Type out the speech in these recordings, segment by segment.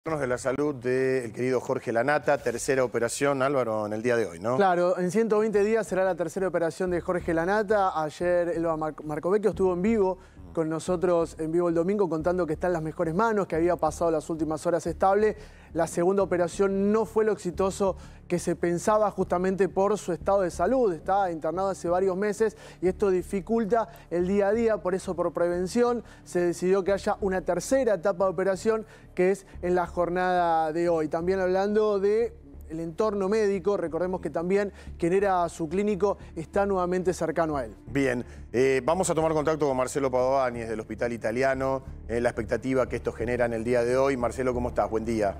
De la salud del querido Jorge Lanata, tercera operación, Álvaro, en el día de hoy, ¿no? Claro, en 120 días será la tercera operación de Jorge Lanata. Ayer Elba Marcovecchio estuvo en vivo con nosotros en vivo el domingo contando que está en las mejores manos, que había pasado las últimas horas estable. La segunda operación no fue lo exitoso que se pensaba justamente por su estado de salud. Está internado hace varios meses y esto dificulta el día a día. Por eso, por prevención, se decidió que haya una tercera etapa de operación que es en la jornada de hoy. También hablando de el entorno médico, recordemos que también quien era su clínico está nuevamente cercano a él. Bien, vamos a tomar contacto con Marcelo Padovani desde el Hospital Italiano, la expectativa que esto genera en el día de hoy. Marcelo, ¿cómo estás? Buen día.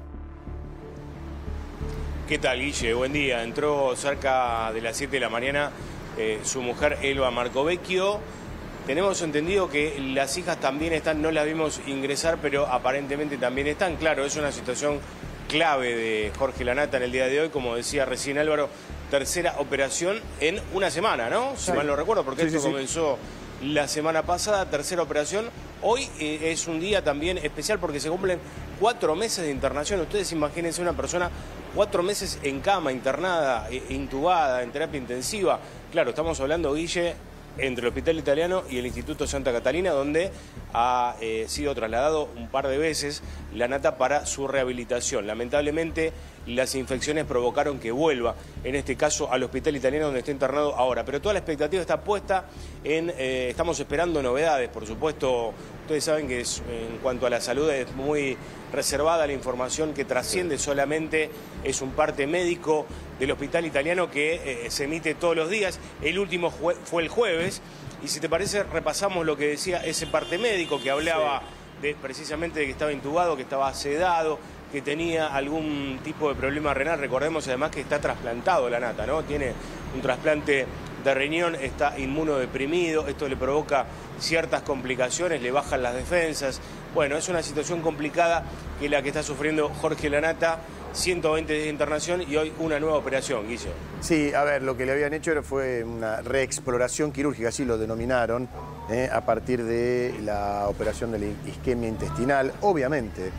¿Qué tal, Guille? Buen día. Entró cerca de las 7 de la mañana su mujer Elba Marcovecchio. Tenemos entendido que las hijas también están, no las vimos ingresar, pero aparentemente también están. Claro, es una situación clave de Jorge Lanata en el día de hoy, como decía recién Álvaro, tercera operación en una semana, ¿no? Si mal no recuerdo, porque esto comenzó la semana pasada, tercera operación. Hoy es un día también especial porque se cumplen 4 meses de internación. Ustedes imagínense una persona 4 meses en cama, internada, intubada, en terapia intensiva. Claro, estamos hablando, Guille, entre el Hospital Italiano y el Instituto Santa Catalina, donde ha sido trasladado un par de veces Lanata para su rehabilitación. Lamentablemente, las infecciones provocaron que vuelva, en este caso, al Hospital Italiano, donde está internado ahora. Pero toda la expectativa está puesta en... estamos esperando novedades, por supuesto. Ustedes saben que en cuanto a la salud es muy reservada la información que trasciende solamente, es un parte médico del Hospital Italiano que se emite todos los días. El último fue el jueves, y si te parece repasamos lo que decía ese parte médico que hablaba precisamente de que estaba intubado, que estaba sedado, que tenía algún tipo de problema renal. Recordemos además que está trasplantado Lanata, ¿no? Tiene un trasplante de riñón, está inmunodeprimido, esto le provoca ciertas complicaciones, le bajan las defensas. Bueno, es una situación complicada que la que está sufriendo Jorge Lanata. 120 días de internación y hoy una nueva operación, Guille. Sí, a ver, lo que le habían hecho fue una reexploración quirúrgica, así lo denominaron, a partir de la operación de la isquemia intestinal. Obviamente,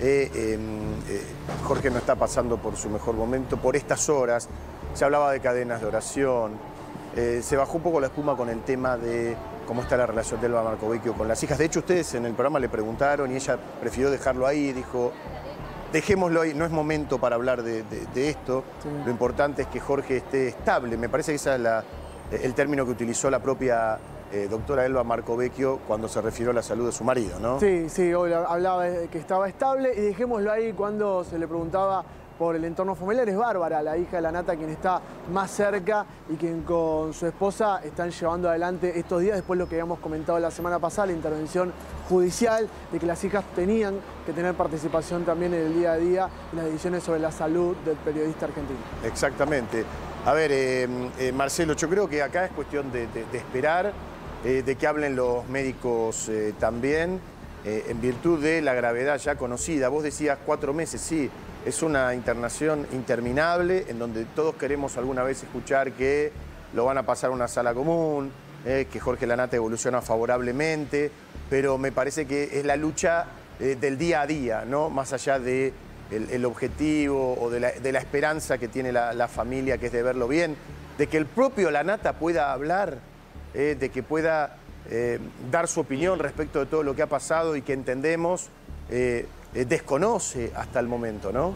Jorge no está pasando por su mejor momento por estas horas. Se hablaba de cadenas de oración. Se bajó un poco la espuma con el tema de cómo está la relación de Elba Marcovecchio con las hijas. De hecho, ustedes en el programa le preguntaron y ella prefirió dejarlo ahí, dijo... Dejémoslo ahí, no es momento para hablar de esto. Sí. Lo importante es que Jorge esté estable. Me parece que ese es el término que utilizó la propia doctora Elba Marcovecchio cuando se refirió a la salud de su marido, ¿no? Sí, sí, hoy hablaba de que estaba estable y dejémoslo ahí cuando se le preguntaba por el entorno familiar. Es Bárbara, la hija de Lanata, quien está más cerca y quien con su esposa están llevando adelante estos días, después lo que habíamos comentado la semana pasada, la intervención judicial, de que las hijas tenían que tener participación también en el día a día en las decisiones sobre la salud del periodista argentino. Exactamente. A ver, Marcelo, yo creo que acá es cuestión de esperar, de que hablen los médicos también, en virtud de la gravedad ya conocida. Vos decías 4 meses, sí. Es una internación interminable en donde todos queremos alguna vez escuchar que lo van a pasar a una sala común, que Jorge Lanata evoluciona favorablemente, pero me parece que es la lucha del día a día, ¿no? Más allá de el objetivo o de la esperanza que tiene la familia, que es de verlo bien, de que el propio Lanata pueda hablar, de que pueda dar su opinión respecto de todo lo que ha pasado y que entendemos... desconoce hasta el momento, ¿no?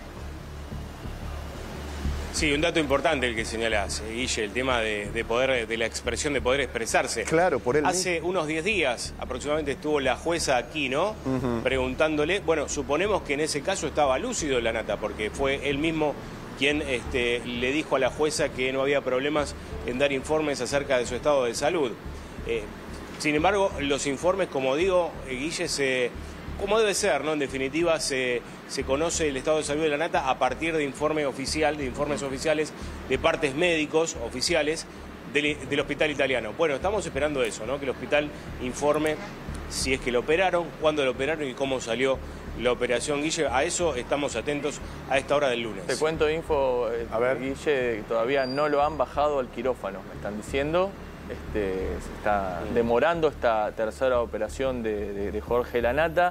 Sí, un dato importante el que señalás, Guille, el tema de la expresión, de poder expresarse. Claro, por él. Hace unos 10 días aproximadamente estuvo la jueza aquí, ¿no? Preguntándole, bueno, suponemos que en ese caso estaba lúcido Lanata, porque fue él mismo quien le dijo a la jueza que no había problemas en dar informes acerca de su estado de salud. Sin embargo, los informes, como digo, Guille, como debe ser, ¿no? En definitiva, se conoce el estado de salud de Lanata a partir de informes oficiales de partes médicos oficiales del Hospital Italiano. Bueno, estamos esperando eso, ¿no? Que el hospital informe si es que lo operaron, cuándo lo operaron y cómo salió la operación, Guille. A eso estamos atentos a esta hora del lunes. Te cuento info, a ver, Guille, todavía no lo han bajado al quirófano, me están diciendo. Se está demorando esta tercera operación de Jorge Lanata.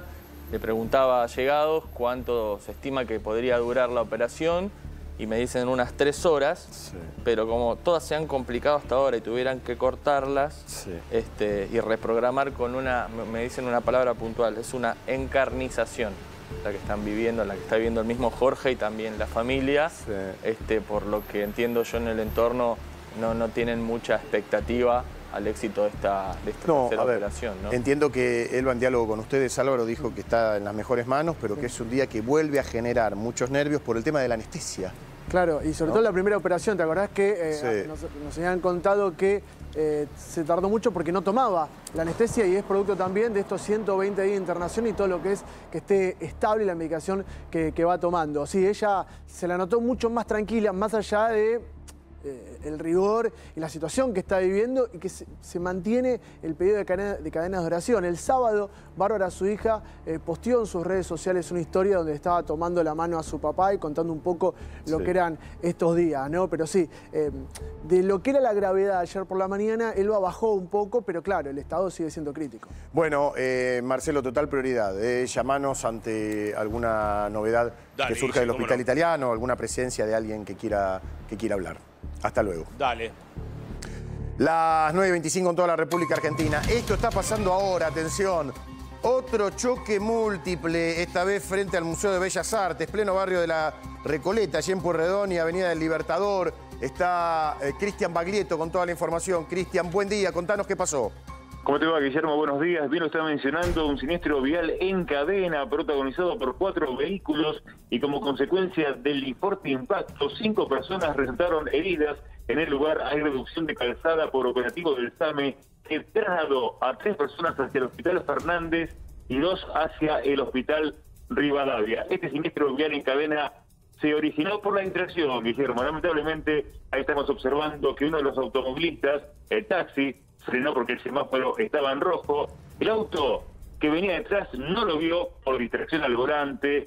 Le preguntaba a allegados cuánto se estima que podría durar la operación y me dicen unas 3 horas, sí. Pero como todas se han complicado hasta ahora y tuvieran que cortarlas, sí. Y reprogramar con me dicen una palabra puntual, es una encarnización la que están viviendo, la que está viviendo el mismo Jorge y también la familia, sí. Por lo que entiendo yo en el entorno no tienen mucha expectativa al éxito de esta tercera operación, ¿no? Entiendo que Elba, en diálogo con ustedes, Álvaro, dijo que está en las mejores manos, pero que es un día que vuelve a generar muchos nervios por el tema de la anestesia. Claro, y sobre todo la primera operación, ¿te acordás que sí. nos habían contado que se tardó mucho porque no tomaba la anestesia y es producto también de estos 120 días de internación y todo lo que es que esté estable la medicación que va tomando? Sí, ella se la notó mucho más tranquila, más allá de el rigor y la situación que está viviendo y que se mantiene el pedido de cadenas de oración. El sábado, Bárbara, su hija, posteó en sus redes sociales una historia donde estaba tomando la mano a su papá y contando un poco lo que eran estos días, ¿no? Pero sí, de lo que era la gravedad ayer por la mañana, Elba bajó un poco, pero claro, el estado sigue siendo crítico. Bueno, Marcelo, total prioridad. Llamanos ante alguna novedad que surja del hospital italiano, alguna presencia de alguien que quiera hablar. Hasta luego. Dale. Las 9:25 en toda la República Argentina. Esto está pasando ahora, atención. Otro choque múltiple, esta vez frente al Museo de Bellas Artes, pleno barrio de la Recoleta, allí en Pueyrredón y Avenida del Libertador. Está Cristian Baglietto con toda la información. Cristian, buen día, contanos qué pasó. ¿Cómo te va, Guillermo? Buenos días. Bien lo está mencionando, un siniestro vial en cadena protagonizado por 4 vehículos y como consecuencia del fuerte impacto, 5 personas resultaron heridas. En el lugar hay reducción de calzada por operativo del SAME que trasladó a 3 personas hacia el Hospital Fernández y 2 hacia el Hospital Rivadavia. Este siniestro vial en cadena se originó por la distracción, Guillermo. Lamentablemente, ahí estamos observando que uno de los automovilistas, el taxi, frenó porque el semáforo estaba en rojo. El auto que venía detrás no lo vio por distracción al volante,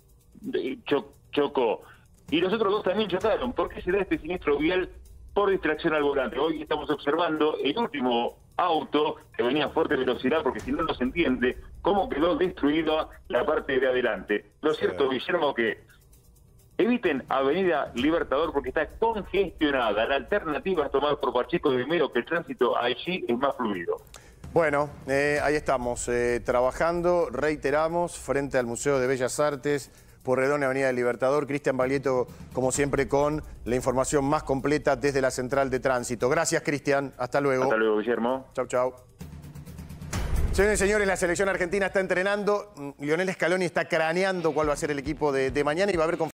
chocó. Y los otros 2 también chocaron. ¿Por qué se da este siniestro vial por distracción al volante? Hoy estamos observando el último auto que venía a fuerte velocidad, porque si no, no se entiende cómo quedó destruida la parte de adelante. Lo cierto, Guillermo, que eviten Avenida Libertador porque está congestionada. La alternativa es tomar por Pacheco de Mero, que el tránsito allí es más fluido. Bueno, ahí estamos, trabajando, reiteramos, frente al Museo de Bellas Artes, Pueyrredón y Avenida del Libertador. Cristian Baglietto, como siempre, con la información más completa desde la Central de Tránsito. Gracias, Cristian. Hasta luego. Hasta luego, Guillermo. Chau, chau. Señores y señores, la selección argentina está entrenando. Lionel Scaloni está craneando cuál va a ser el equipo de mañana y va a haber